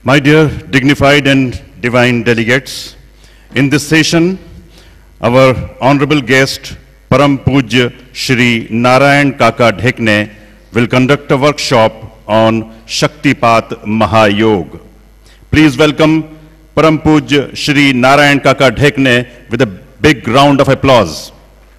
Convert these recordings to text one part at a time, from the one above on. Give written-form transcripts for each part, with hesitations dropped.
My dear dignified and divine delegates, in this session, our honorable guest, Param Poojya Shri Narayankaka Dhekane will conduct a workshop on Shaktipat Maha Yoga. Please welcome Param Poojya Shri Narayankaka Dhekane with a big round of applause.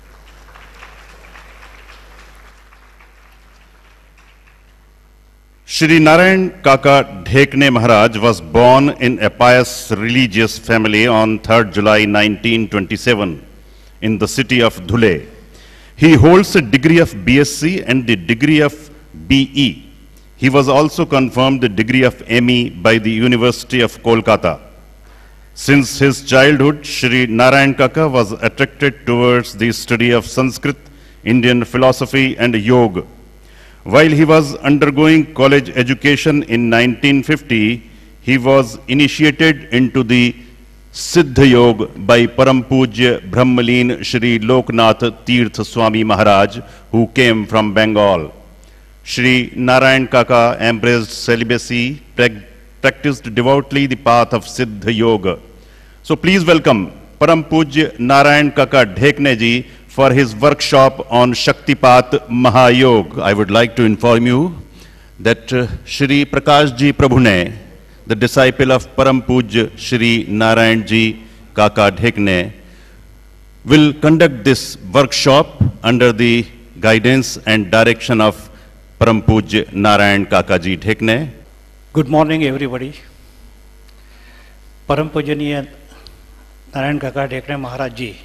Shri Narayankaka Dhekane Maharaj was born in a pious religious family on 3rd July 1927 in the city of Dhule. He holds a degree of B.Sc and the degree of B.E. He was also confirmed the degree of M.E. by the University of Calcutta. Since his childhood, Shri Narayankaka was attracted towards the study of Sanskrit, Indian philosophy and yoga. While he was undergoing college education in 1950, he was initiated into the Siddha Yoga by Param Poojya Brahmalin Shri Loknath Tirth Swami Maharaj, who came from Bengal. Shri Narayankaka embraced celibacy, practiced devoutly the path of Siddha Yoga. So please welcome Param Poojya Narayankaka Dhekane ji for his workshop on Shaktipat Maha Yoga. I would like to inform you that Shri Prabhune, the disciple of Param Poojya Shri Narayankaka Dhekane, will conduct this workshop under the guidance and direction of Param Poojya Narayankaka ji Dhekane. Good morning, everybody. Param Poojya Narayankaka Dhekane Maharaj ji,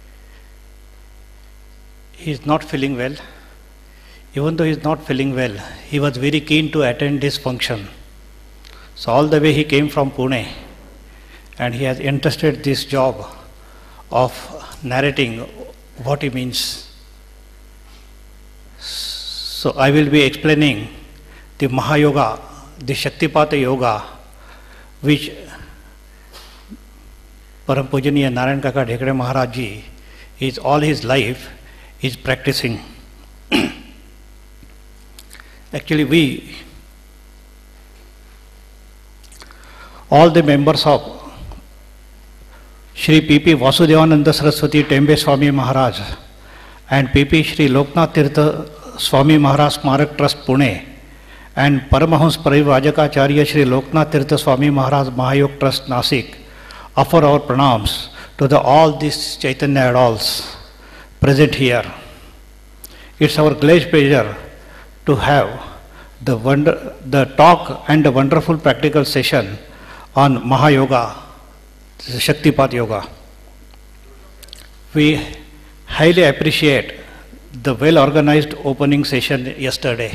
he is not feeling well. Even though he is not feeling well, he was very keen to attend this function. So all the way he came from Pune and he has entrusted this job of narrating what he means. So I will be explaining the Maha Yoga, the Shaktipat Yoga, which Param Poojya Narayankaka Dhekane Maharaj ji is all his life is practicing. Actually, all the members of Shri P.P. Vasudevananda Saraswati Tembe Swami Maharaj and P.P. Shri Loknath Tirth Swami Maharaj Smarak Trust Pune and Paramahans Parivrajakacharya Shri Loknath Tirth Swami Maharaj Mahayog Trust Nasik offer our pranams to all these Chaitanya adults present here. It's our great pleasure to have the talk and the wonderful practical session on Maha Yoga, Shaktipat Yoga. We highly appreciate the well-organized opening session yesterday.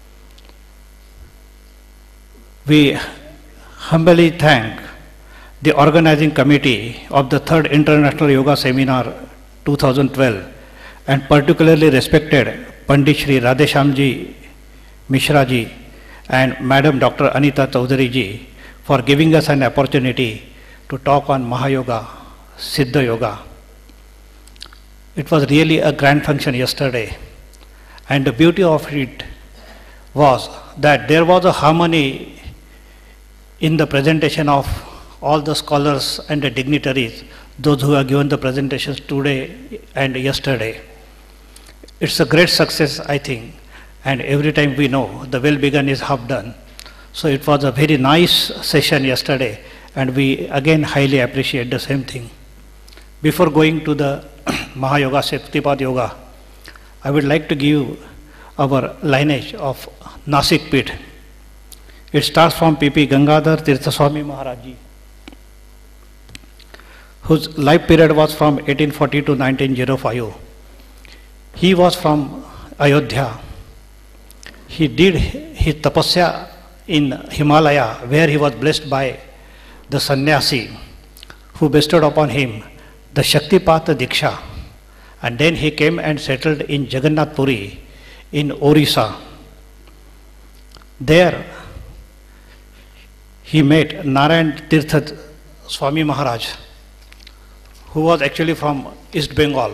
We humbly thank the organizing committee of the 3rd International Yoga Seminar 2012 and particularly respected Pandit Shri Radheshamji Mishra ji and Madam Dr. Anita Chaudhary ji for giving us an opportunity to talk on Maha Yoga, Siddha Yoga. It was really a grand function yesterday, and the beauty of it was that there was a harmony in the presentation of all the scholars and the dignitaries, those who have given the presentations today and yesterday. It's a great success, I think, and every time we know the well begun is half done. So it was a very nice session yesterday, and we again highly appreciate the same thing. Before going to the Maha Yoga, Shaktipat Yoga, I would like to give our lineage of Nasik Pit. It starts from P.P. Gangadhar Tirtha Swami Maharaj ji, whose life period was from 1840 to 1905. He was from Ayodhya. He did his tapasya in Himalaya, where he was blessed by the sannyasi who bestowed upon him the Shaktipat Diksha. And then he came and settled in Jagannath Puri in Orissa. There he met Narayan Tirth Swami Maharaj, who was actually from East Bengal.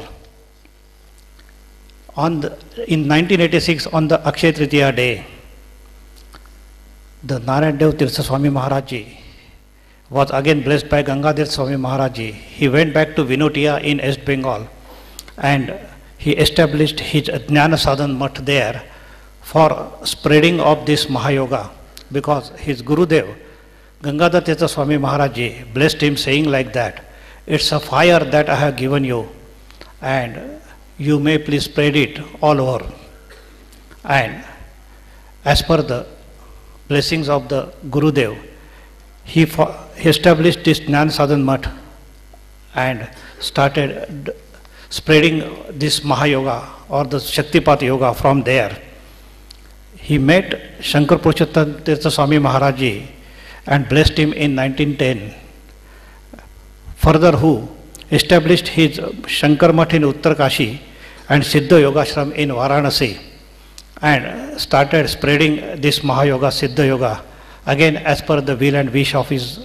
In 1986, on the Akshaya Tritiya day, the Narayan Tirth Swami Maharaj ji was again blessed by Gangadhar Swami Maharaj ji. He went back to Vinotia in East Bengal and he established his Jnana Sadhan Math there for spreading of this Mahayoga, because his Gurudev Gangadhar Tirth Swami Maharaj ji blessed him saying like that, it's a fire that I have given you and you may please spread it all over. And as per the blessings of the Gurudev, he established this Jnana Sadhan Math and started spreading this Mahayoga or the Shaktipat Yoga from there. He met Shankar Purushottam Tirth Swami Maharaj ji and blessed him in 1910. Further, who established his Shankar Math in Uttar Kashi and Siddha Yoga ashram in Varanasi and started spreading this Mahayoga, Siddha Yoga, again as per the will and wish of his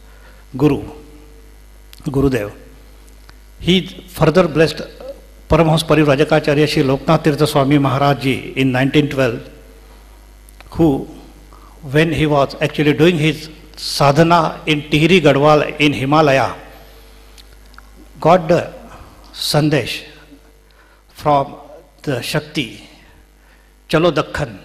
Gurudev. He further blessed Paramhans Parivrajakaacharya Shri Loknath Tirth Swami Maharaj ji in 1912, who, when he was actually doing his sadhana in Tihri Gadwal in Himalaya, got the sandesh from the Shakti, Chalo Dakhan,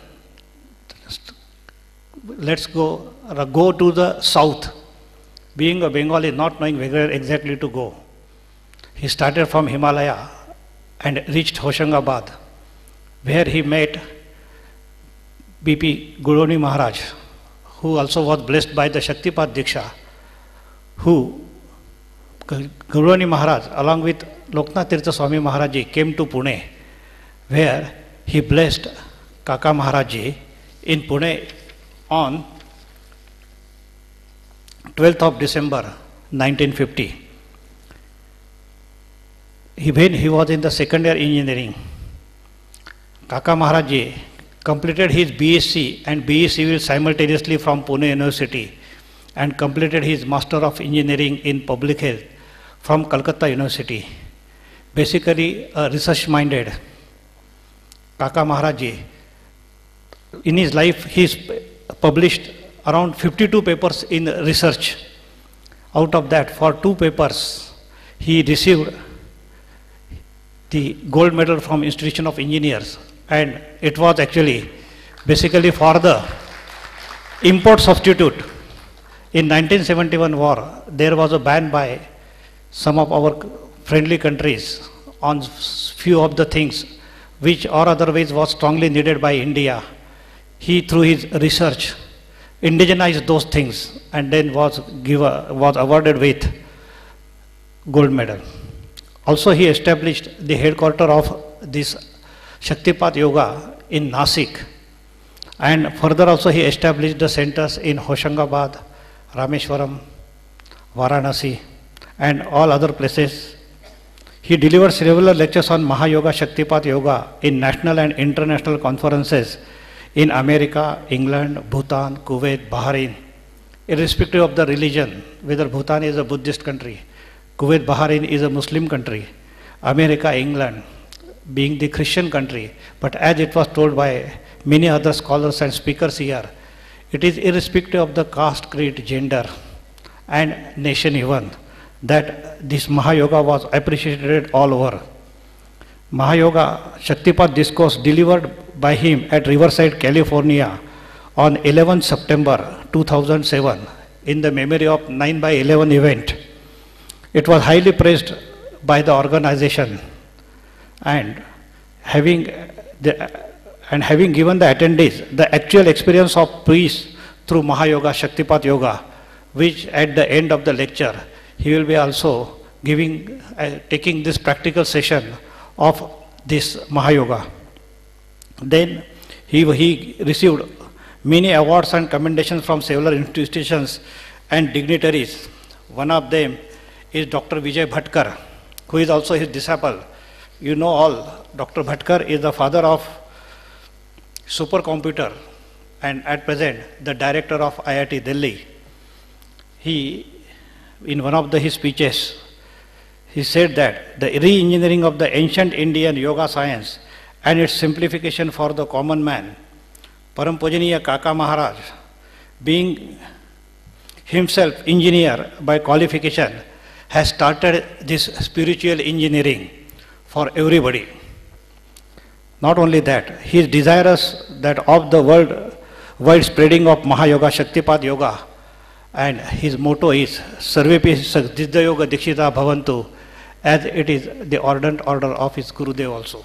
let's go to the south. Being a Bengali, not knowing where exactly to go, he started from Himalaya and reached Hoshangabad, where he met B.P. Guruni Maharaj, who also was blessed by the Shaktipat Diksha, who Guruni Maharaj along with Loknath Tirth Swami Maharaj ji came to Pune, where he blessed Kaka Maharaj ji in Pune on 12th of December 1950. When he was in the second year engineering, Kaka Maharaj ji completed his B.Sc and B.E. Civil simultaneously from Pune University and completed his Master of Engineering in Public Health from Calcutta University. Basically a research-minded Kaka Maharaj ji. In his life, he published around 52 papers in research. Out of that, for 2 papers, he received the gold medal from Institution of Engineers, and it was actually basically for the import substitute. In 1971 war, there was a ban by some of our friendly countries on few of the things which or otherwise was strongly needed by India. He, through his research, indigenized those things and then was awarded with gold medal. Also, he established the headquarters of this Shaktipat Yoga in Nasik, and further also he established the centers in Hoshangabad, Rameshwaram, Varanasi and all other places. He delivered several lectures on Mahayoga, Shaktipat Yoga in national and international conferences in America, England, Bhutan, Kuwait, Bahrain, irrespective of the religion, whether Bhutan is a Buddhist country, Kuwait, Bahrain is a Muslim country, America, England being the Christian country, but as it was told by many other scholars and speakers here, it is irrespective of the caste, creed, gender and nation even, that this Mahayoga was appreciated all over. Mahayoga Shaktipat discourse delivered by him at Riverside, California on 11 September 2007 in the memory of 9/11 event. It was highly praised by the organization, and having given the attendees the actual experience of peace through Mahayoga, Shaktipat Yoga, which at the end of the lecture he will be also taking this practical session of this Mahayoga. Then he received many awards and commendations from several institutions and dignitaries. One of them is Dr. Vijay Bhatkar, who is also his disciple. You know all, Dr. Bhatkar is the father of supercomputer and at present the director of IIT Delhi. He, in one of his speeches, he said that the re-engineering of the ancient Indian yoga science and its simplification for the common man, Param Pujaniya Kaka Maharaj, being himself engineer by qualification, has started this spiritual engineering for everybody. Not only that, he is desirous that of the wide spreading of Maha Yoga, Shaktipat Yoga, and his motto is Sarvepi Siddhayoga Dikshita Bhavantu, as it is the ordinate order of his Gurudev also.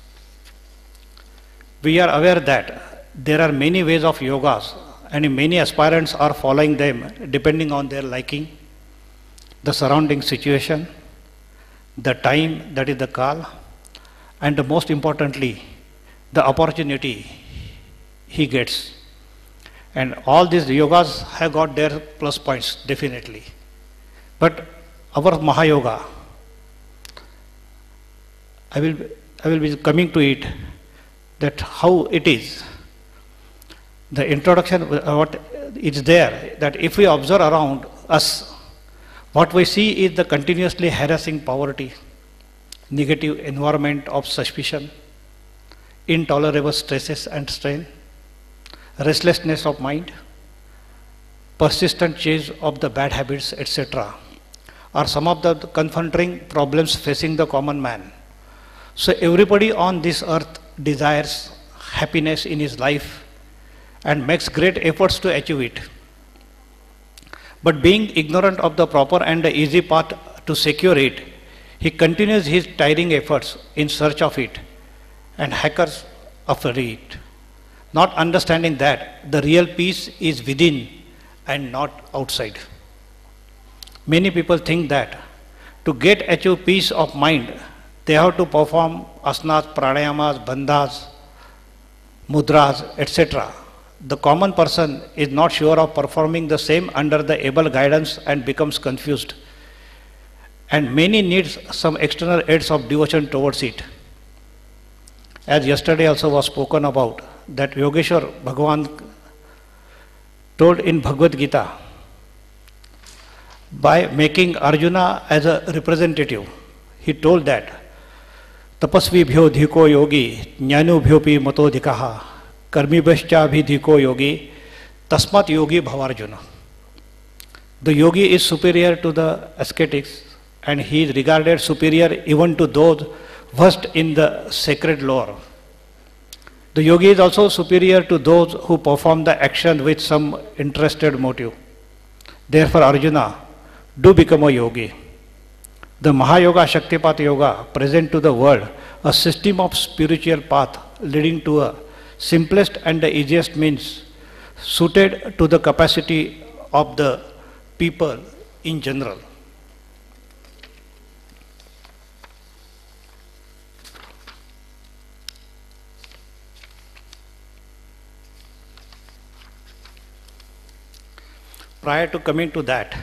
We are aware that there are many ways of yogas, and many aspirants are following them depending on their liking, the surrounding situation, the time, that is the kal, and most importantly, the opportunity he gets. And all these yogas have got their plus points, definitely. But our Maha Yoga, I will be coming to it, that how it is. The introduction, what is there, that if we observe around us, what we see is the continuously harassing poverty, negative environment of suspicion, intolerable stresses and strain, restlessness of mind, persistent change of the bad habits, etc., are some of the confronting problems facing the common man. So everybody on this earth desires happiness in his life and makes great efforts to achieve it. But being ignorant of the proper and the easy path to secure it, he continues his tiring efforts in search of it and hackers after it, not understanding that the real peace is within and not outside. Many people think that to achieve peace of mind, they have to perform asanas, pranayamas, bandhas, mudras, etc. The common person is not sure of performing the same under the able guidance and becomes confused. And many needs some external aids of devotion towards it. As yesterday also was spoken about, that Yogeshwar Bhagavan told in Bhagavad Gita, by making Arjuna as a representative, he told that tapasvi bhyo dhiko yogi jnanu bhyopi mato dhikaha karmi bhascha bhi dhiko yogi tasmat yogi bhavarjuna. The yogi is superior to the ascetics, and he is regarded superior even to those versed in the sacred lore. The yogi is also superior to those who perform the action with some interested motive. Therefore, Arjuna, do become a yogi. The Maha Yoga, Shaktipat Yoga present to the world a system of spiritual path leading to a simplest and the easiest means suited to the capacity of the people in general. Prior to coming to that,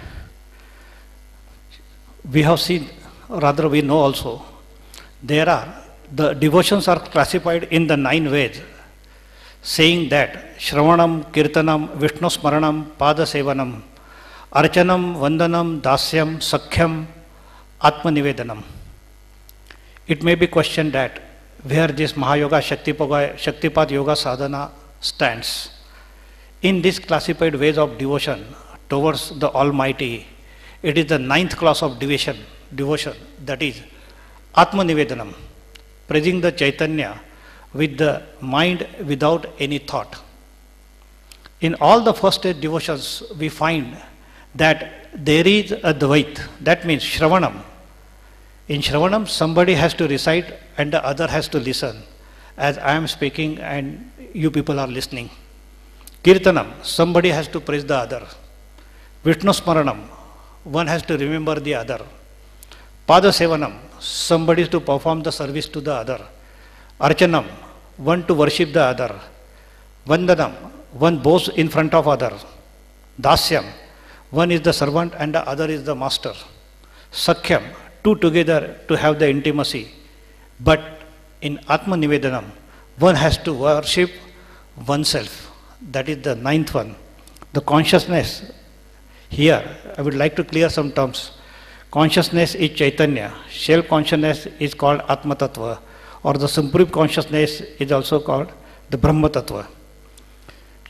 we have seen, rather we know also, the devotions are classified in the 9 ways, saying that Shravanam, Kirtanam, Vishnu Smaranam, Pada Sevanam, Archanam, Vandanam, Dasyam, Sakhyam, Atma Nivedanam. It may be questioned that where this Mahayoga, Shaktipat Yoga sadhana stands. In this classified ways of devotion towards the Almighty, it is the 9th class of devotion, that is Atma Nivedanam, praising the Chaitanya with the mind without any thought. In all the first stage devotions, we find that there is a Dvait, that means Shravanam. In Shravanam, somebody has to recite and the other has to listen, as I am speaking and you people are listening. Kirtanam, somebody has to praise the other. Vishnu Smaranam, one has to remember the other. Pada Sevanam, somebody is to perform the service to the other. Archanam, one to worship the other. Vandanam, one bows in front of other. Dasyam, one is the servant and the other is the master. Sakhyam, two together to have the intimacy. But in Atma Nivedanam, one has to worship oneself. That is the 9th one. The consciousness. Here, I would like to clear some terms. Consciousness is Chaitanya. Self-consciousness is called Atma Tattva, or the supreme consciousness is also called the Brahma Tattva.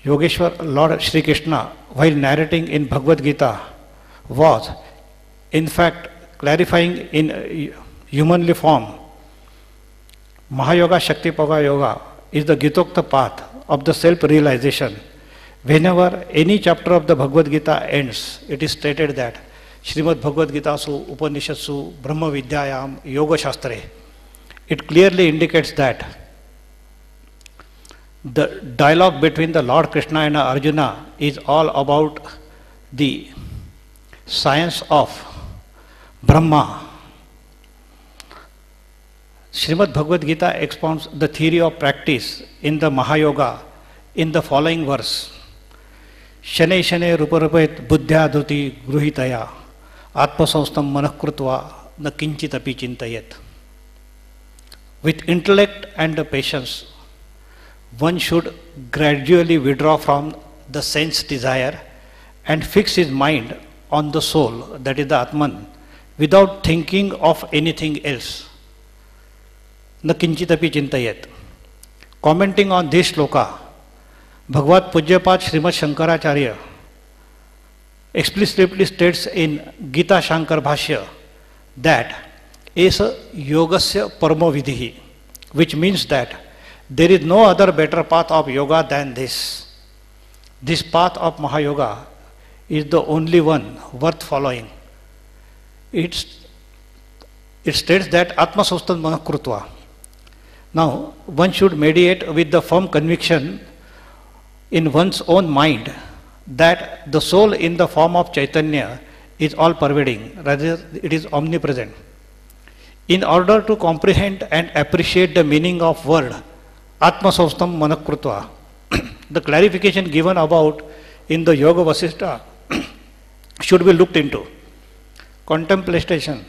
Yogeshwar Lord Shri Krishna, while narrating in Bhagavad Gita, was in fact clarifying in humanly form. Mahayoga Shaktipat Yoga is the Gitokta path of the self-realization. Whenever any chapter of the Bhagavad Gita ends, it is stated that Srimad Bhagavad Gita Su Upanishadsu Brahma Vidyayam Yoga Shastre. It clearly indicates that the dialogue between the Lord Krishna and Arjuna is all about the science of Brahma. Srimad Bhagavad Gita expounds the theory of practice in the Mahayoga in the following verse. Shane shane ruparupet buddhya dhuti gruhitaya atmasaustam manakrutva na kinchit api chintayet. With intellect and patience, one should gradually withdraw from the sense desire and fix his mind on the soul, that is the Atman, without thinking of anything else. Na kinchitapi chintayet. Commenting on this shloka, Bhagavad Pujyapat Srimad Shankaracharya explicitly states in Gita Shankar Bhashya that Esa Yogasya Paramo Vidhi, which means that there is no other better path of yoga than this. This path of Mahayoga is the only one worth following. It states that Atma Saustan Manakrutva. Now, one should meditate with the firm conviction in one's own mind that the soul in the form of Chaitanya is all pervading, rather it is omnipresent. In order to comprehend and appreciate the meaning of word Atma Saustam Manakrutva, the clarification given about in the Yoga Vasishtha should be looked into. Contemplation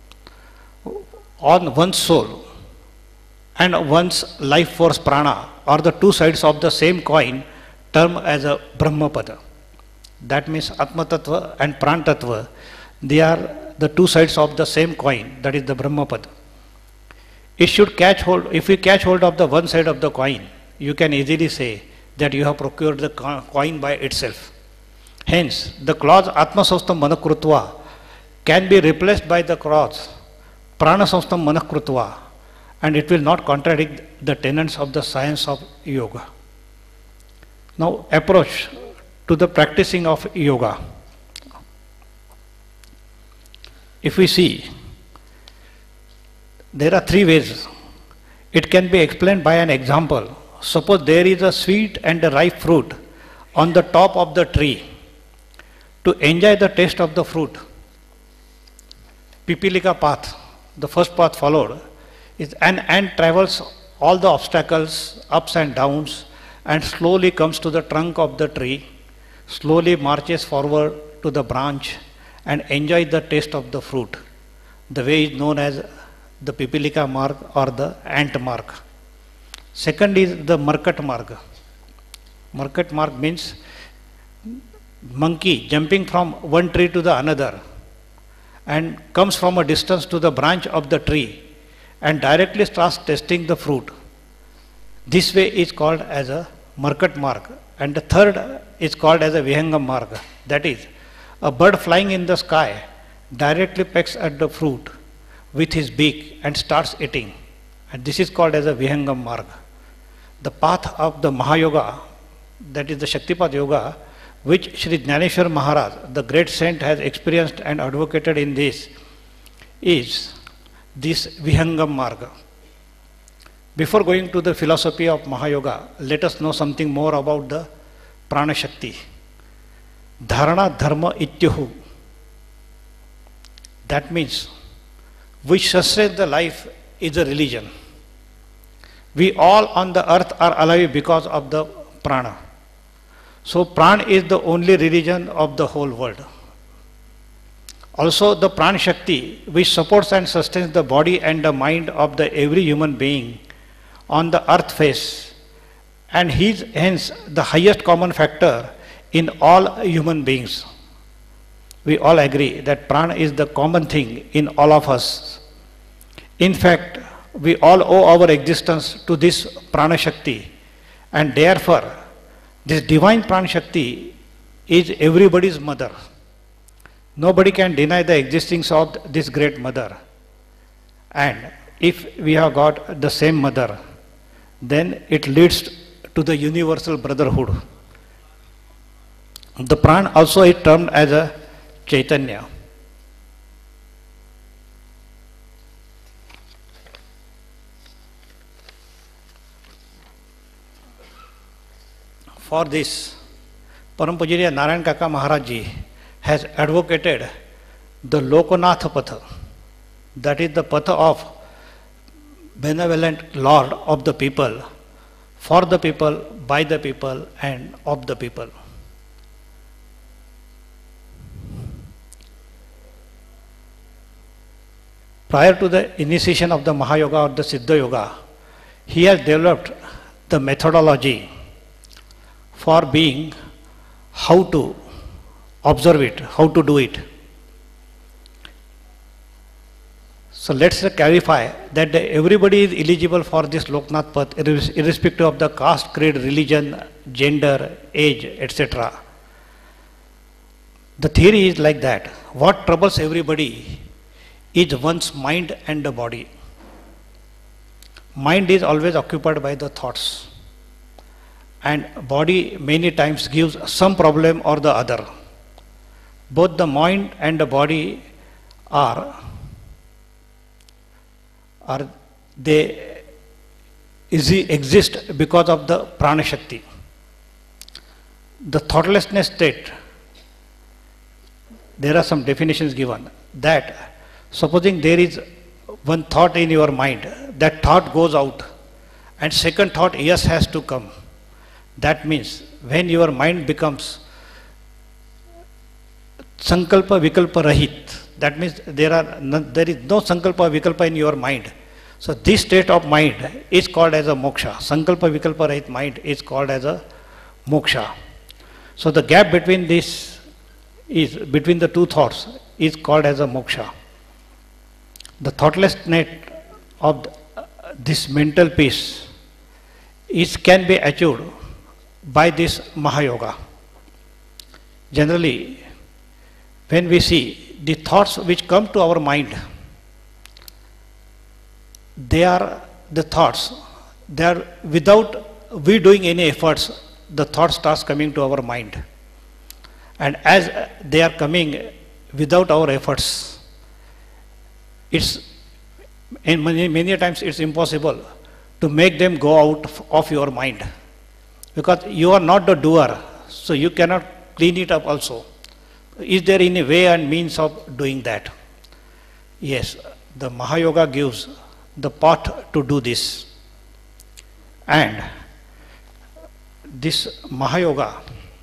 on one's soul and one's life force prana are the two sides of the same coin termed as a Brahmapada. That means Atma Tattva and Pran Tattva, they are the two sides of the same coin, that is the Brahmapada. It should catch hold, if you catch hold of the one side of the coin, you can easily say that you have procured the coin by itself. Hence, the clause Atma Saustam Manakrutva can be replaced by the clause Prana Saustam Manakrutva, and it will not contradict the tenets of the science of yoga. Now, approach to the practicing of yoga. If we see, there are three ways. It can be explained by an example. Suppose there is a sweet and a ripe fruit on the top of the tree. To enjoy the taste of the fruit, Pipilika path, the first path followed, is an ant travels all the obstacles, ups and downs, and slowly comes to the trunk of the tree, slowly marches forward to the branch and enjoys the taste of the fruit. The way is known as the Pipilika mark or the ant mark. Second is the Markat mark. Markat mark means monkey jumping from one tree to the another and comes from a distance to the branch of the tree and directly starts tasting the fruit. This way is called as a Markat mark. And the third is called as a Vihangam mark. That is, a bird flying in the sky directly pecks at the fruit with his beak and starts eating. And this is called as a Vihangam mark. The path of the Mahayoga, that is the Shaktipat Yoga, which Shri Jnaneshwar Maharaj, the great saint, has experienced and advocated in this, is this Vihangam marga. Before going to the philosophy of Mahayoga, let us know something more about the Prana Shakti. Dharana Dharma Ityuhu. That means, which sustains the life is a religion. We all on the earth are alive because of the prana. So prana is the only religion of the whole world. Also the prana shakti, which supports and sustains the body and the mind of the every human being on the earth face, and is hence the highest common factor in all human beings. We all agree that prana is the common thing in all of us. In fact, we all owe our existence to this prana shakti, and therefore This divine Pran Shakti is everybody's mother. Nobody can deny the existence of this great mother. And if we have got the same mother, then it leads to the universal brotherhood. The Pran also is termed as a Chaitanya. For this, Param Pujya Narayankaka Maharaj ji has advocated the Loknath Patha, that is the Patha of benevolent Lord of the people, for the people, by the people, and of the people. Prior to the initiation of the Maha Yoga or the Siddha Yoga, he has developed the methodology for being how to observe it, how to do it. So let's clarify that everybody is eligible for this Loknath Path, irrespective of the caste, creed, religion, gender, age, etc. The theory is like that. What troubles everybody is one's mind and the body. Mind is always occupied by the thoughts, and body many times gives some problem or the other. Both the mind and the body they exist because of the prana shakti. The thoughtlessness state, there are some definitions given, that supposing there is one thought in your mind, that thought goes out and second thought yes has to come. That means when your mind becomes sankalpa vikalpa rahit, that means there is no sankalpa vikalpa in your mind. So this state of mind is called as a moksha. Sankalpa vikalpa rahit mind is called as a moksha. So the gap between this is between the two thoughts is called as a moksha. The thoughtlessness of this mental peace can be achieved by this Mahayoga. Generally, when we see the thoughts which come to our mind, they are the thoughts. They are without we doing any efforts, the thought starts coming to our mind. And as they are coming without our efforts, and many times it's impossible to make them go out of your mind, because you are not the doer, so you cannot clean it up also. Is there any way and means of doing that? Yes, the Mahayoga gives the path to do this. And this Mahayoga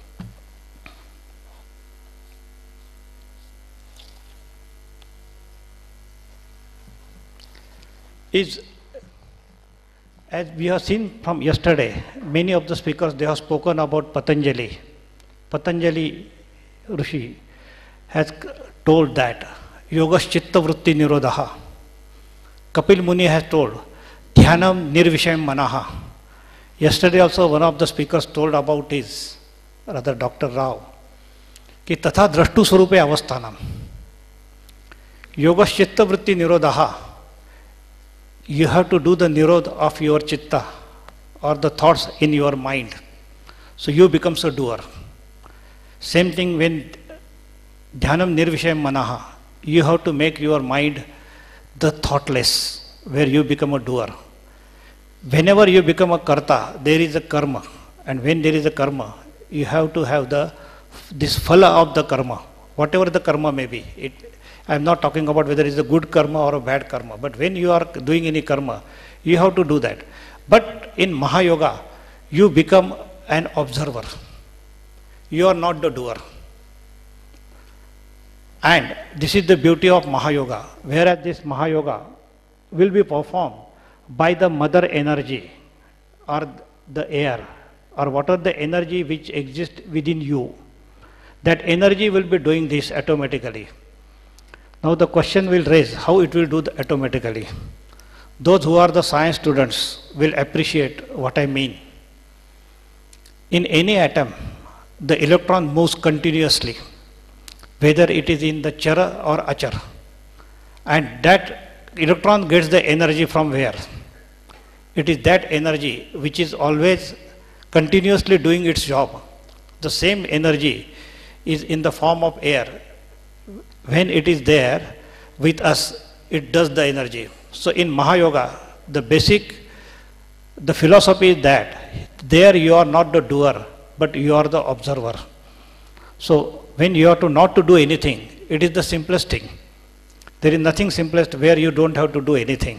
is, as we have seen from yesterday, many of the speakers, they have spoken about Patanjali. Patanjali Rishi has told that Yogas Chitta Vritti Nirodha. Kapil Muni has told Dhyanam Nirvishayam Manaha. Yesterday also one of the speakers told about his, rather Dr. Rao, ki Tatha Drashtu Swarupe Avasthanam. Yogas Chitta Vritti Nirodha. You have to do the nirod of your chitta or the thoughts in your mind. So you become a doer. Same thing when Dhyanam Nirvishayam Manaha. You have to make your mind the thoughtless, where you become a doer. Whenever you become a karta, there is a karma. And when there is a karma, you have to have this phala of the karma, whatever the karma may be. I am not talking about whether it is a good karma or a bad karma, but when you are doing any karma, you have to do that. But in Mahayoga, you become an observer. You are not the doer. And this is the beauty of Mahayoga, whereas this Mahayoga will be performed by the mother energy or the air or whatever the energy which exists within you. That energy will be doing this automatically. Now the question will raise how it will do automatically. Those who are the science students will appreciate what I mean. In any atom, the electron moves continuously, whether it is in the chara or achara. And that electron gets the energy from where? It is that energy which is always continuously doing its job. The same energy is in the form of air. When it is there with us, it does the energy. So in Mahayoga, the philosophy is that there you are not the doer, but you are the observer. So when you are not to do anything, it is the simplest thing. There is nothing simplest where you don't have to do anything.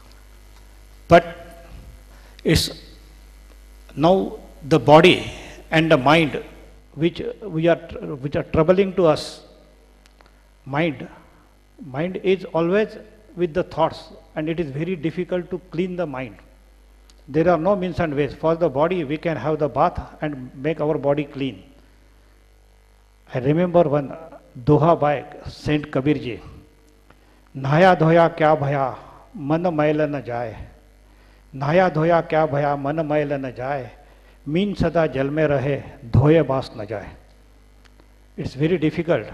But it's now the body and the mind which are troubling to us. Mind is always with the thoughts, and it is very difficult to clean the mind. There are no means and ways. For the body, we can have the bath and make our body clean. I remember one doha by Saint Kabir ji. Nahaya dhoya kya bhaya, man maila na jaye. Nahaya dhoya kya bhaya, man maila na jaye. Mean sada jal mein rahe, dhoye baas na jaye. It's very difficult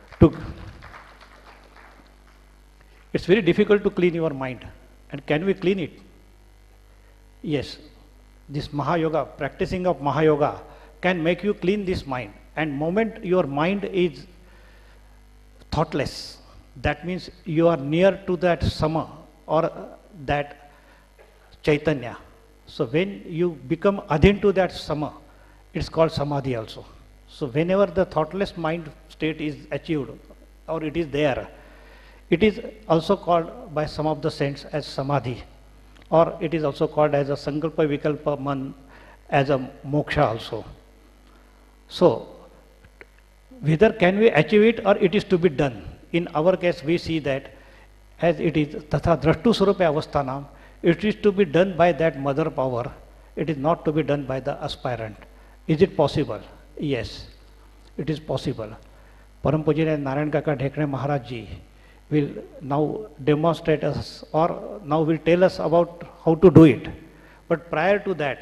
to clean your mind. And can we clean it? Yes. This Mahayoga, practicing of Mahayoga can make you clean this mind. And moment your mind is thoughtless, that means you are near to that Sama or that Chaitanya. So when you become adhin to that Sama, it's called Samadhi also. So whenever the thoughtless mind state is achieved or it is there, it is also called by some of the saints as Samadhi, or it is also called as a Sankalpa Vikalpa Man, as a Moksha also. So whether can we achieve it or it is to be done. In our case we see that as it is Tatha Drashtu Surupe Avasthanam, it is to be done by that mother power, it is not to be done by the aspirant. Is it possible? Yes, it is possible. Param Poojya Narayankaka Dhekane Maharaj ji will now demonstrate us or now will tell us about how to do it. But prior to that,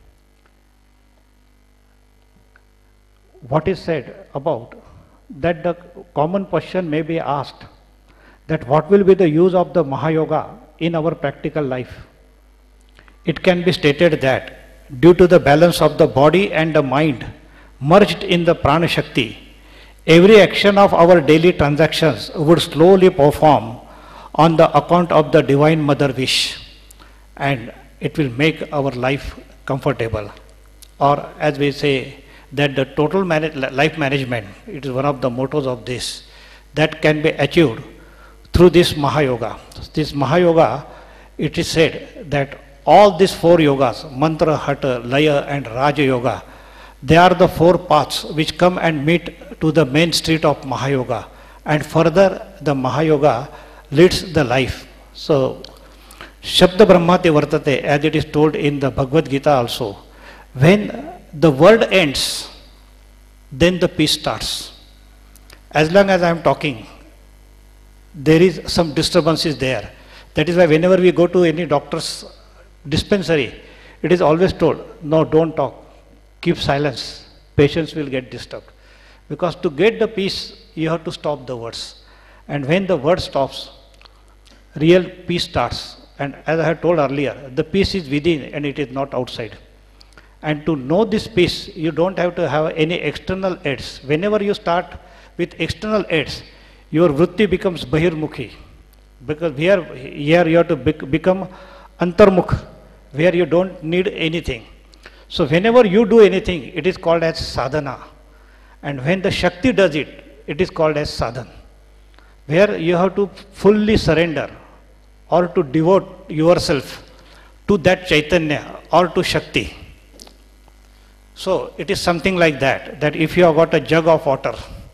what is said about that the common question may be asked that what will be the use of the Mahayoga in our practical life? It can be stated that due to the balance of the body and the mind merged in the Prana Shakti, every action of our daily transactions would slowly perform on the account of the Divine Mother wish, and it will make our life comfortable. Or as we say, that the total life management, it is one of the mottos of this, that can be achieved through this Mahayoga. This Mahayoga, it is said that all these four yogas, Mantra, Hatha, Laya and Raja Yoga, they are the four paths which come and meet to the main street of Mahayoga, and further the Mahayoga leads the life. So, Shabda Brahmati Vartate, as it is told in the Bhagavad Gita also, when the world ends, then the peace starts. As long as I am talking, there is some disturbances there. That is why whenever we go to any doctor's dispensary, it is always told, no, don't talk, keep silence, patients will get disturbed. Because to get the peace, you have to stop the words. And when the word stops, real peace starts. And as I had told earlier, the peace is within and it is not outside. And to know this peace, you don't have to have any external aids. Whenever you start with external aids, your vritti becomes bahirmukhi. Because here you have to become antarmukh, where you don't need anything. So whenever you do anything, it is called as sadhana. And when the Shakti does it, it is called as sadhana. Where you have to fully surrender or to devote yourself to that Chaitanya or to Shakti. So it is something like that, that if you have got a jug of water,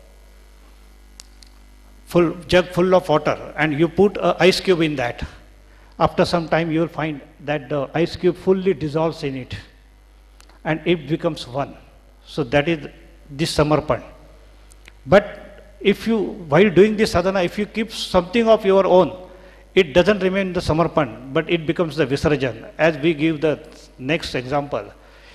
jug full of water, and you put an ice cube in that, after some time you will find that the ice cube fully dissolves in it and it becomes one. So that is this samarpan. But if you, while doing this sadhana, if you keep something of your own, it doesn't remain the samarpan, but it becomes the visarjan. As we give the next example,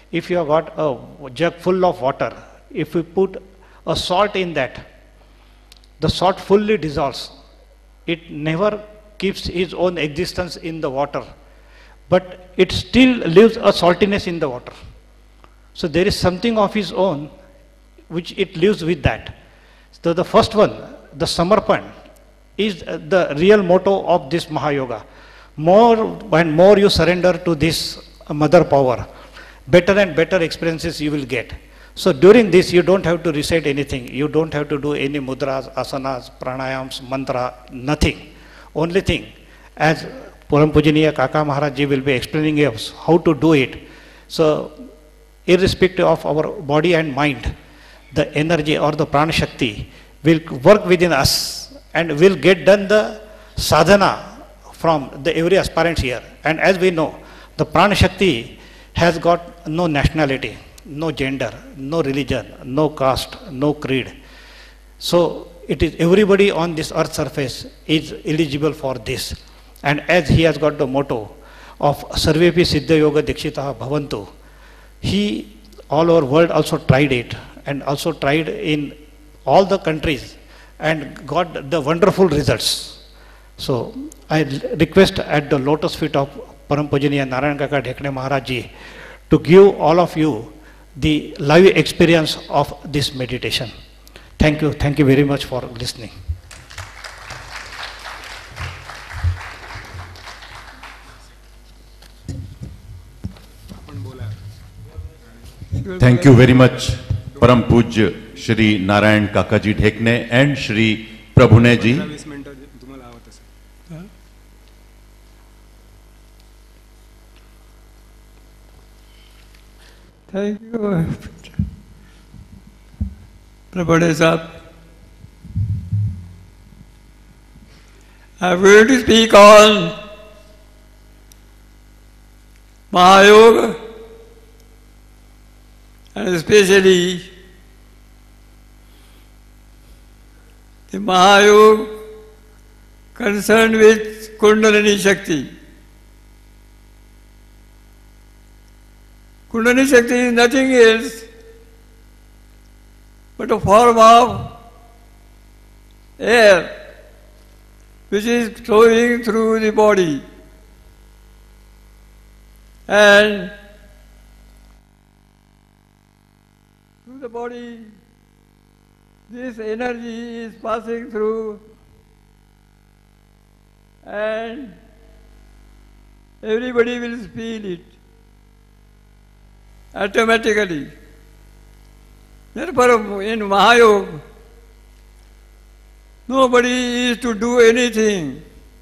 if you have got a jug full of water, if we put a salt in that, the salt fully dissolves. It never keeps its own existence in the water, but it still leaves a saltiness in the water. So there is something of its own which it lives with that. So the first one, the Samarpan, is the real motto of this Mahayoga. More and more you surrender to this mother power, better and better experiences you will get. So during this you don't have to recite anything, you don't have to do any mudras, asanas, pranayams, mantra, nothing. Only thing, as Param Pujaniya Kaka Maharaj ji will be explaining us how to do it. So irrespective of our body and mind, the energy or the prana shakti will work within us and will get done the sadhana from the every aspirant here. And as we know, the prana shakti has got no nationality, no gender, no religion, no caste, no creed. So it is everybody on this earth surface is eligible for this. And as he has got the motto of Sarvepi Siddhayoga Dikshitaha Bhavantu, he all over world also tried it and also tried in all the countries and got the wonderful results. So I request at the lotus feet of Param Pujaniya Narayankaka Dhekane Maharaj ji to give all of you the live experience of this meditation. Thank you very much for listening. Thank you very much, Param Poojya Shri Narayankaka Dhekane and Shri Prabhune ji. Thank you, Prabhupada Sahib. I'm going to speak on Mahayoga and especially the Mahayoga concerned with Kundalini Shakti. Kundalini Shakti is nothing else but a form of air which is flowing through the body. And through the body, this energy is passing through, and everybody will feel it automatically. Therefore, in Mahayoga, nobody is to do anything.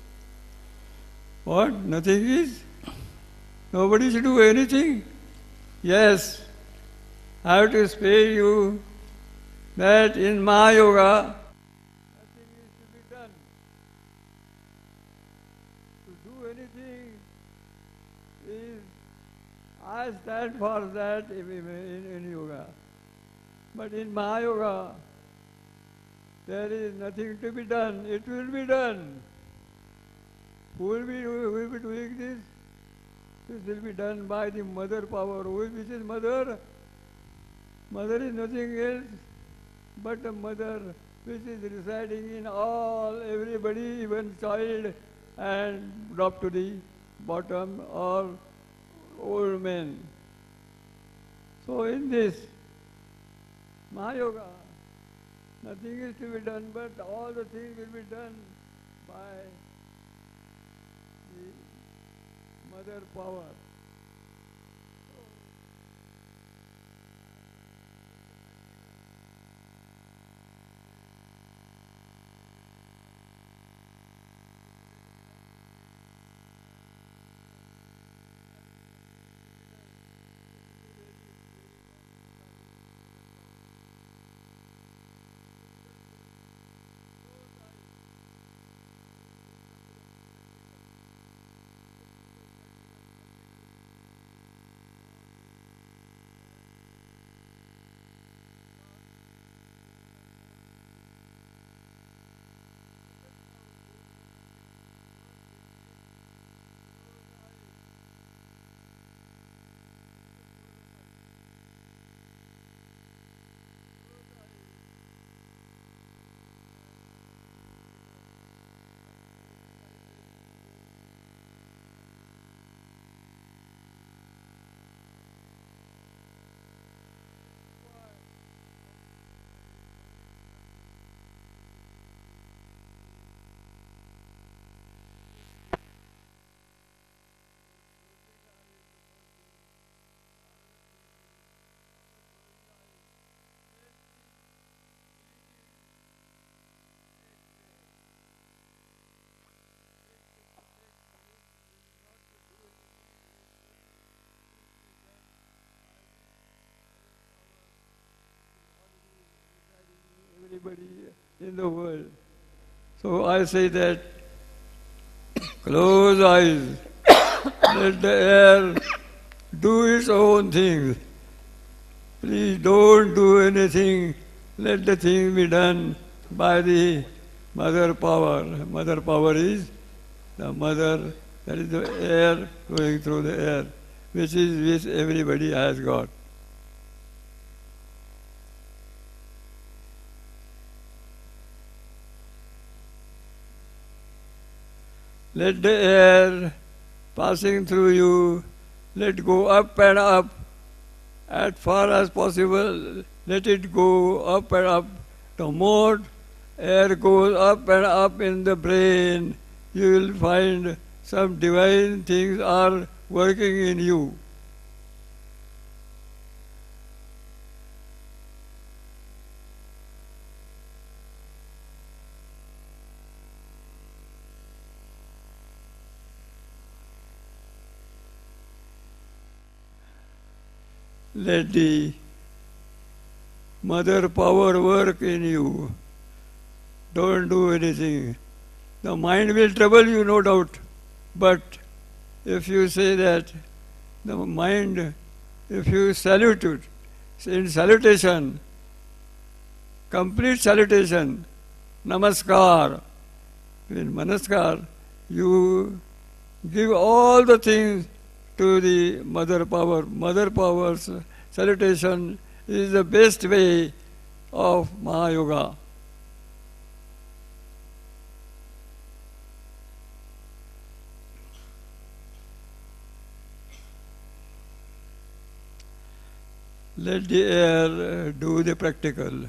What? Nothing is? Nobody should do anything? Yes. I have to spare you that in Mahayoga, nothing is to be done. To do anything is, I stand for that in yoga. But in Mahayoga, there is nothing to be done. It will be done. Who will be doing this? This will be done by the mother power. Which is mother? Mother is nothing else but a mother which is residing in all, everybody, even child, and drop to the bottom, all old men. So in this Mahayoga, nothing is to be done, but all the things will be done by the mother power. everybody in the world. So I say that close eyes, let the air do its own thing. Please don't do anything. Let the thing be done by the mother power. Mother power is the mother, that is the air flowing through the air, which everybody has got. Let the air passing through you, let go up and up, as far as possible, let it go up and up. The more air goes up and up in the brain, you will find some divine things are working in you. Let the mother power work in you. Don't do anything. The mind will trouble you, no doubt. But if you say that the mind, if you salute it, in salutation, complete salutation, namaskar, in namaskar, you give all the things to the mother power. Mother power's salutation is the best way of Maha Yoga. Let the air do the practical.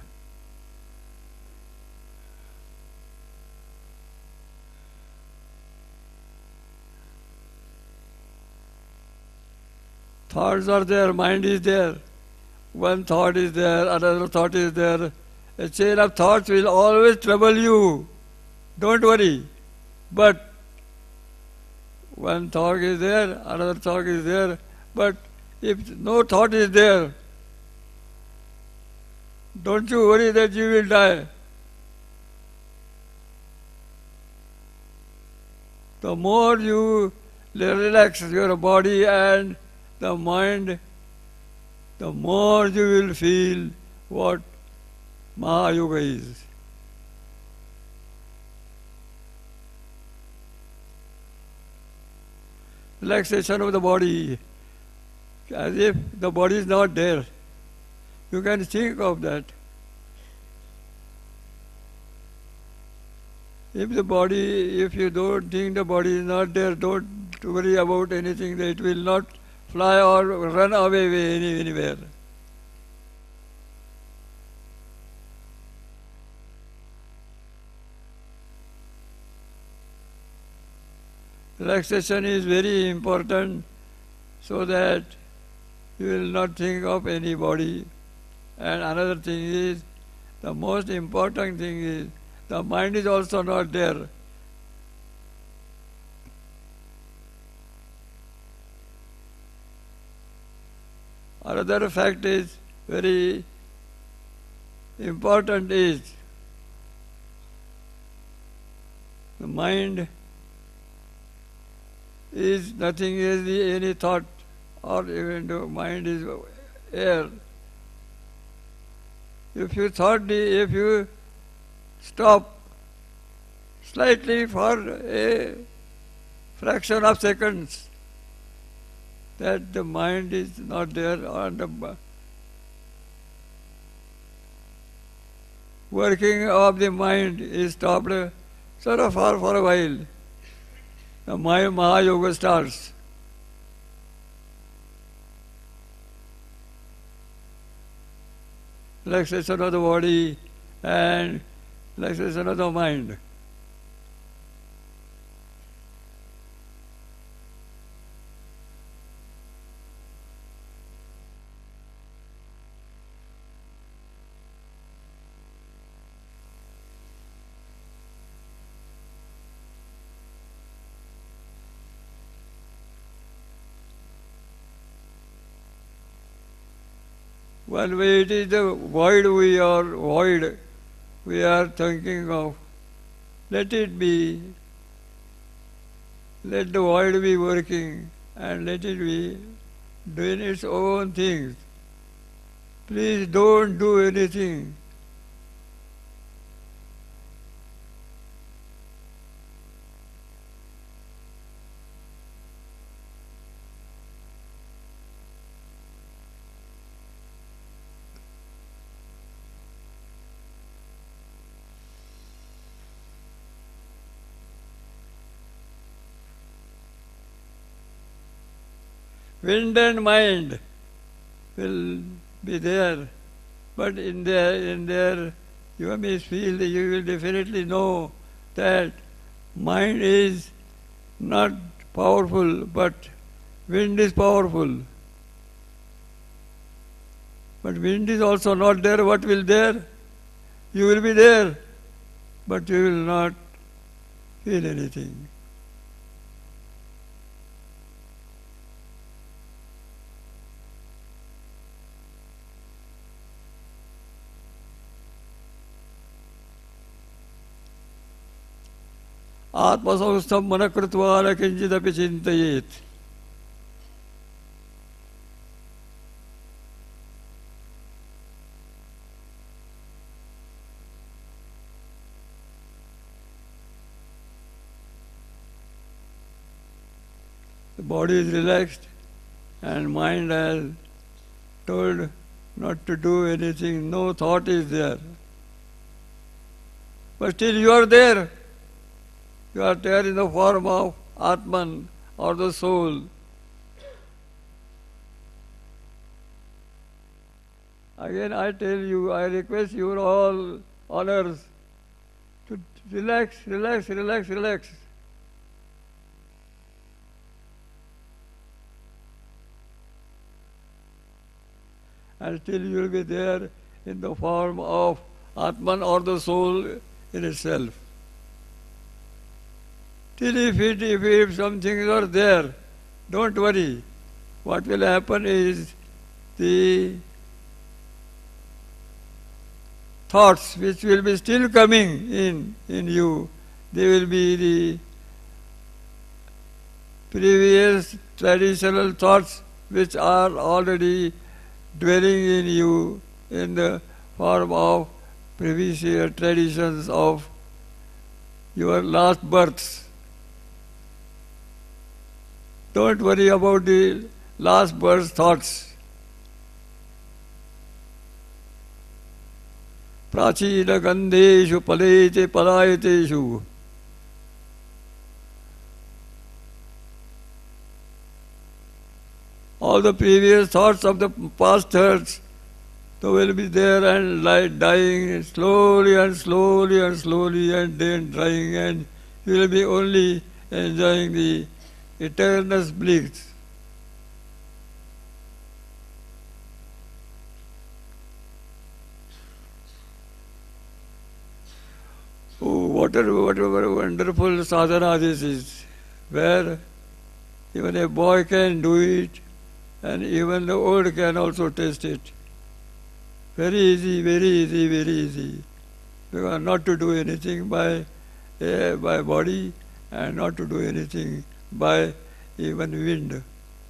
Thoughts are there, mind is there. One thought is there, another thought is there. A chain of thoughts will always trouble you. Don't worry. But one thought is there, another thought is there. But if no thought is there, don't you worry that you will die. The more you relax your body and the mind, the more you will feel what Maha Yoga is. Relaxation of the body, as if the body is not there. You can think of that. If you don't think the body is not there, don't worry about anything, that it will not fly or run away anywhere. Relaxation is very important so that you will not think of anybody. And another thing is, the most important thing is, the mind is also not there. Another fact is very important is, the mind is nothing as any thought, or even the mind is air. If you stop slightly for a fraction of seconds, that the mind is not there, or the working of the mind is stopped sort of for a while. The Maha Yoga starts. Relaxation of the body and relaxation of the mind. One way it is the void we are void. we are thinking of, let it be, let the world be working and let it be doing its own things. Please don't do anything. Wind and mind will be there, but in their you may feel that you will definitely know that mind is not powerful, but wind is powerful. But wind is also not there. What will there? You will be there, but you will not feel anything. आत्मसंस्थं मन कृत्वा न किंचिदपि चिन्तयेत्. The body is relaxed and mind has told not to do anything, no thought is there. But still you are there. You are there in the form of Atman or the soul. Again I tell you, I request you all honors to relax, relax, relax, relax. And still you will be there in the form of Atman or the soul in itself. Till if something are there, don't worry. What will happen is the thoughts which will be still coming in you, they will be the previous traditional thoughts which are already dwelling in you in the form of previous traditions of your last births. Don't worry about the last birth thoughts. Prachina gandeshu palete palayateshu. All the previous thoughts of the past earths, they will be there and dying slowly and slowly and slowly and then dying, and you will be only enjoying the eternal bliss. Oh, what a wonderful sadhana this is, where even a boy can do it and even the old can also taste it. Very easy, very easy, very easy. Because not to do anything by body and not to do anything by even wind.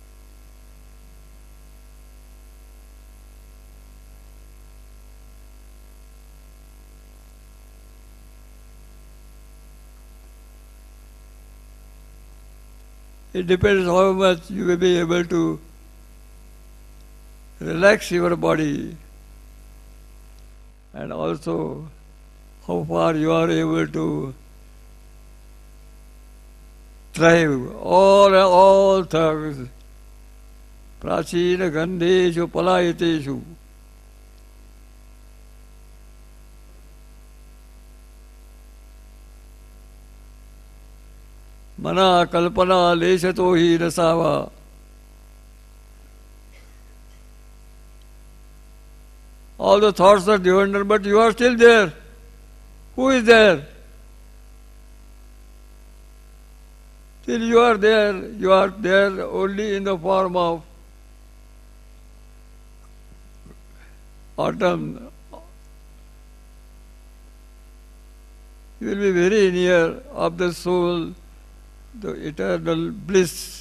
It depends how much you will be able to relax your body and also how far you are able to drive all thugs. Prachina gandeshu palayateshu. Mana kalpana leshato hi rasava. All the thoughts are given, but you are still there. Who is there? Till you are there only in the form of autumn, you will be very near of the soul, the eternal bliss.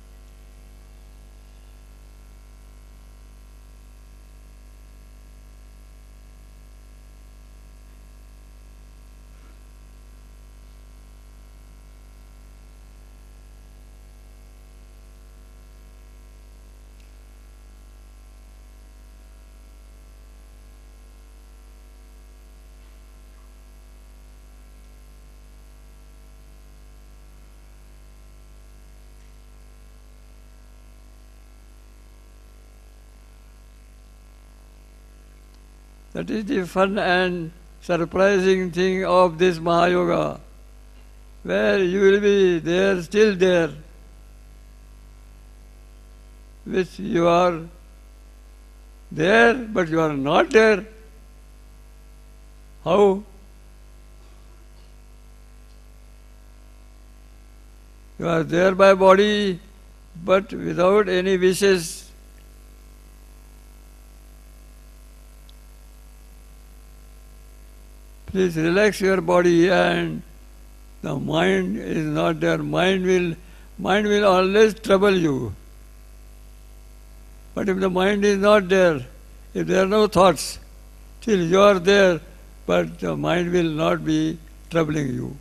That is the fun and surprising thing of this Mahayoga, where you will be there, still there, which you are there, but you are not there. How? You are there by body, but without any wishes. Please relax your body, and the mind is not there. Mind will always trouble you. But if the mind is not there, if there are no thoughts, still you are there, but the mind will not be troubling you.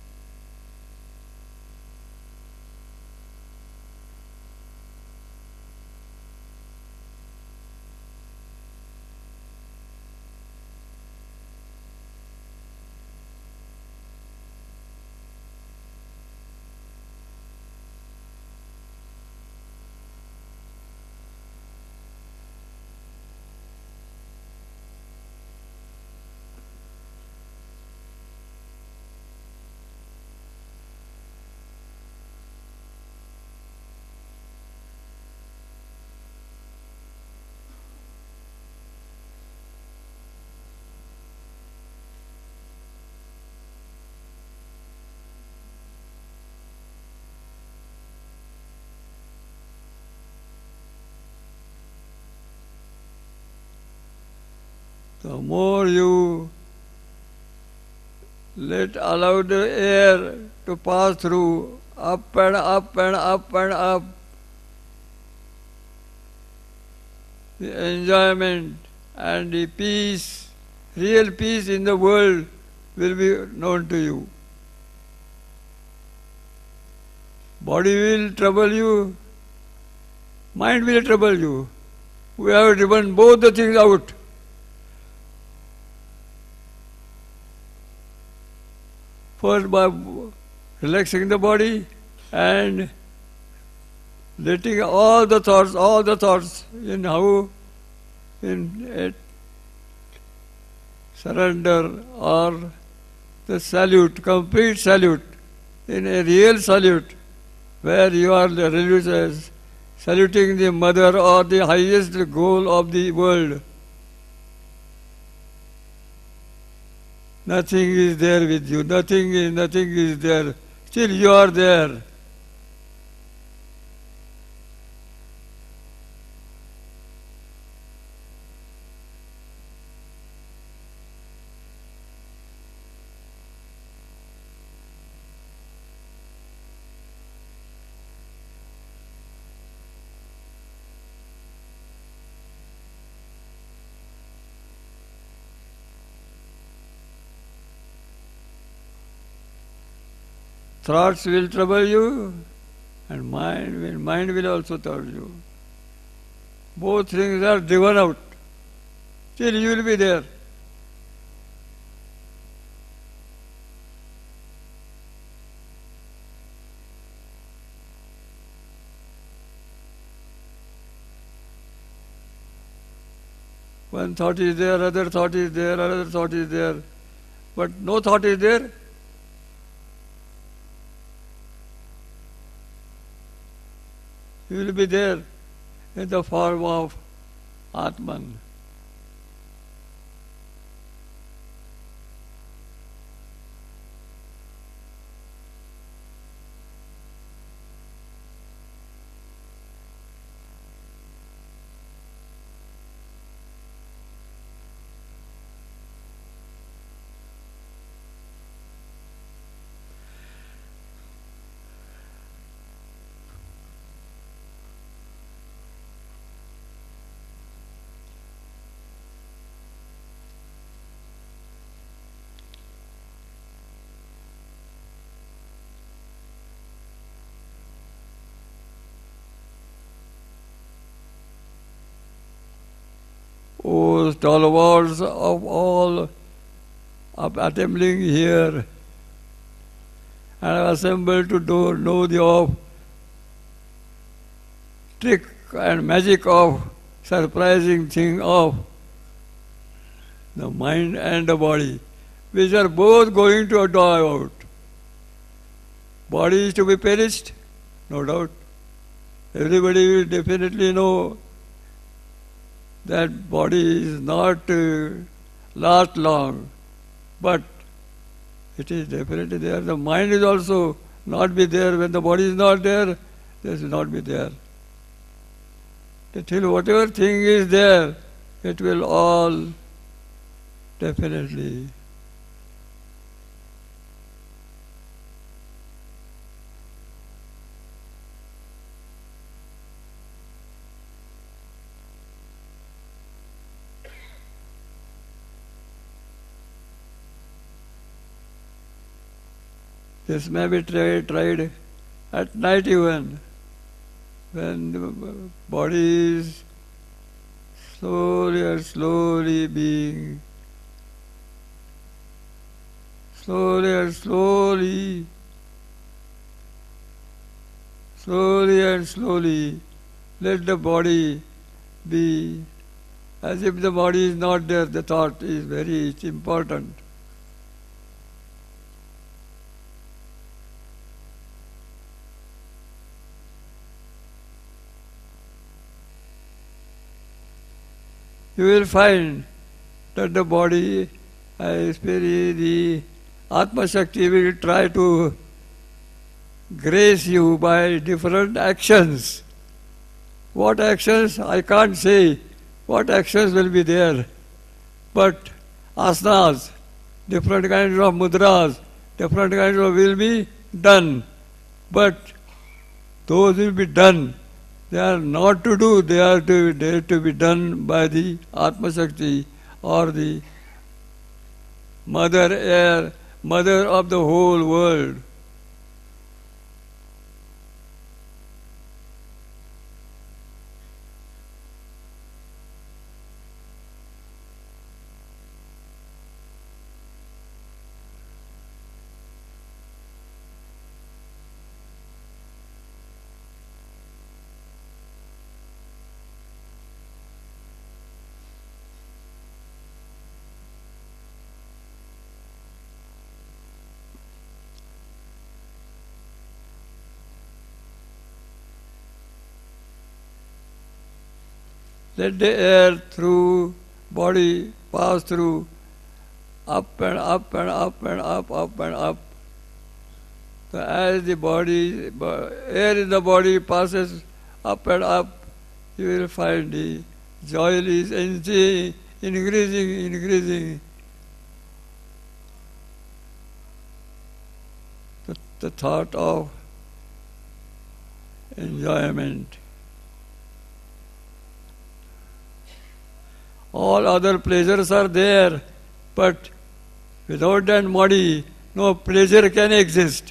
The more you allow the air to pass through, up and up and up and up, the enjoyment and the peace, real peace in the world will be known to you. Body will trouble you, mind will trouble you. We have driven both the things out. First by relaxing the body and letting all the thoughts in surrender or the salute, complete salute, in a real salute, where you are the religious, saluting the mother or the highest goal of the world. Nothing is there with you, nothing is there. Still you are there. Thoughts will trouble you, and mind will also trouble you. Both things are driven out. Still you will be there. One thought is there, other thought is there, another thought is there, but no thought is there. You will be there in the form of Atman. O stalwarts of all assembling here and assembled to know the trick and magic of surprising thing of the mind and the body, which are both going to die out. Body is to be perished, no doubt. Everybody will definitely know that body is not last long, but it is definitely there. The mind is also not be there. When the body is not there, this will not be there. Till whatever thing is there, it will all definitely. This may be tried at night even, when the body is slowly and slowly being, slowly and slowly, let the body be as if the body is not there. The thought is very important. You will find that the body, especially the Atma Shakti, will try to grace you by different actions. What actions? I can't say what actions will be there. But asanas, different kinds of mudras, different kinds of will be done. But those will be done. They are not to do, they are to be done by the Atma Shakti or the Mother Air, Mother of the whole world. Let the air through body pass through up and up and up and up and up. So as the body, air in the body passes up and up, you will find the joy is increasing. The thought of enjoyment. All other pleasures are there, but without that body, no pleasure can exist.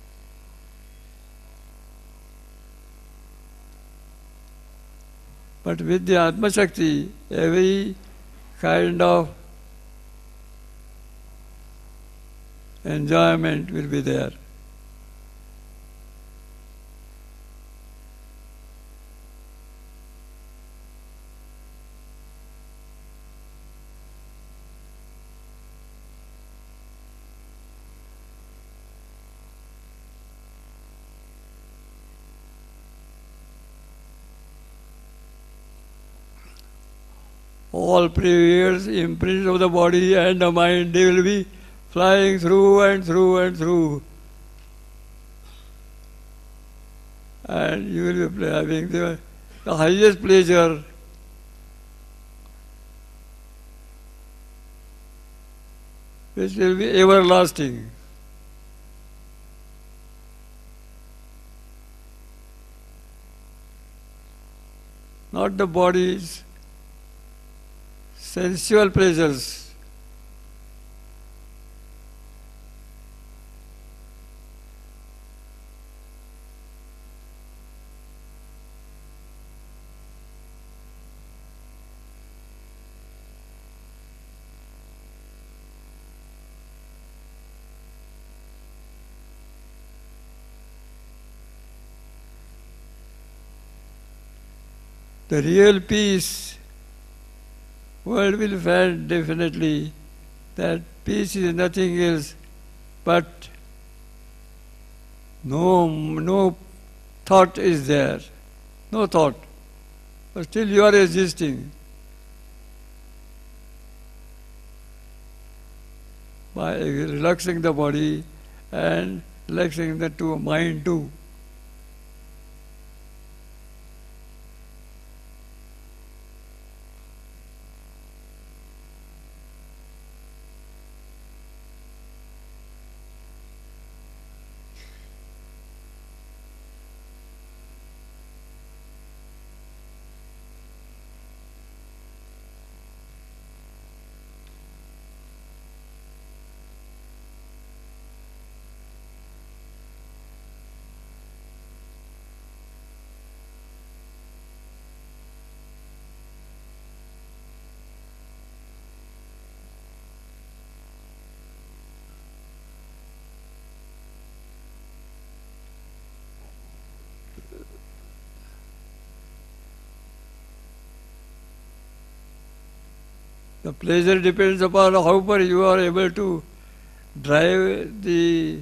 But with the Atma Shakti, every kind of enjoyment will be there. All previous imprints of the body and the mind, they will be flying through and through and through. And you will be having the highest pleasure. Which will be everlasting. Not the body's sensual pleasures. the real peace, world will find definitely that peace is nothing else but no thought is there, no thought, but still you are existing. By relaxing the body and relaxing the mind too. The pleasure depends upon how far you are able to drive the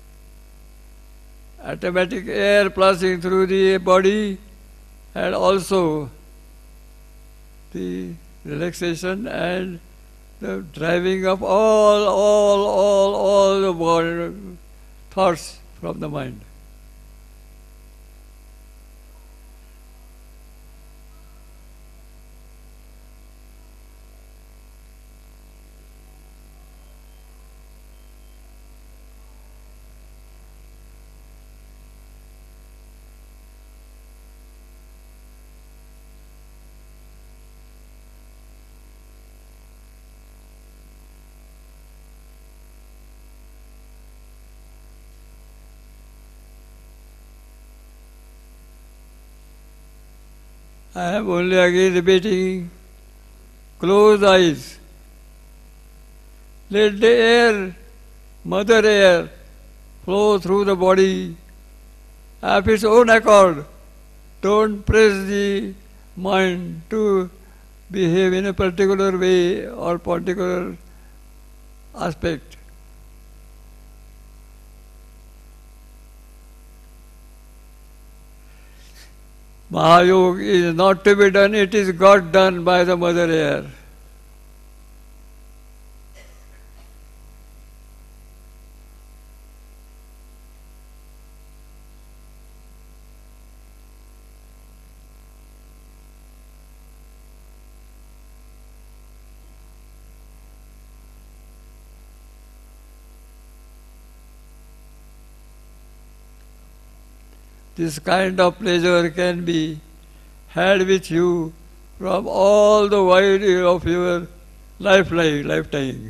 automatic air passing through the body, and also the relaxation and the driving of all the body thoughts from the mind. I am only again repeating, close eyes. Let the air, mother air, flow through the body of its own accord. Don't press the mind to behave in a particular way or particular aspect. Maha is not to be done, it is got done by the mother air. This kind of pleasure can be had with you from all the wide of your lifetime.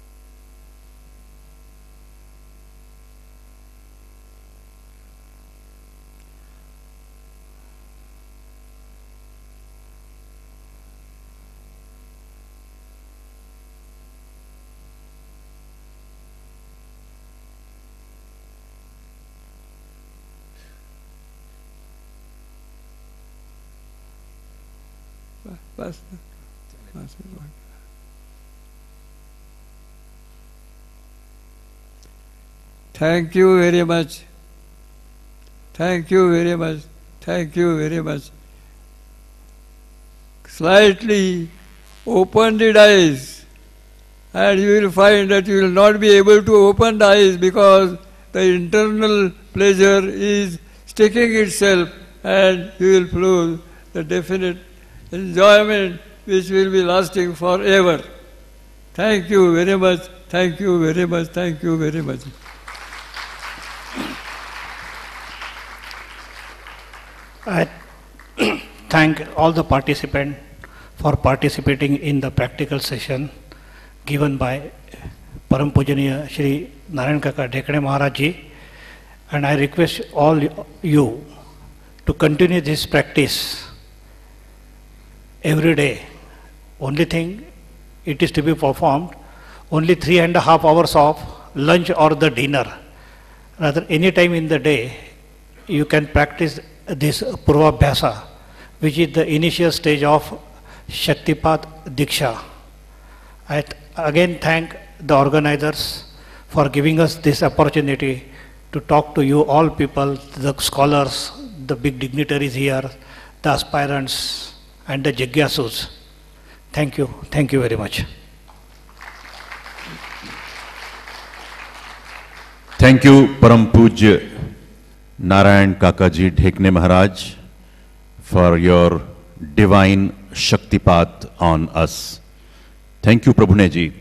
Thank you very much. Thank you very much. Thank you very much. Slightly open the eyes, and you will find that you will not be able to open the eyes because the internal pleasure is sticking itself, and you will flow the definite enjoyment which will be lasting forever. Thank you very much. Thank you very much. Thank you very much. I thank all the participants for participating in the practical session given by Param Pujaniya Shri Narayankaka Dhekane Maharaj ji, and I request all you to continue this practice every day. Only thing it is to be performed only 3.5 hours of lunch or the dinner. Rather, any time in the day you can practice this Purvabhyasa which is the initial stage of Shaktipat Diksha. I again thank the organizers for giving us this opportunity to talk to you all people, the scholars, the big dignitaries here, the aspirants and the Jigyasus. Thank you very much. Thank you, Param Poojya Narayankaka Dhekane Maharaj, for your divine Shaktipat on us. Thank you, Prabhune ji.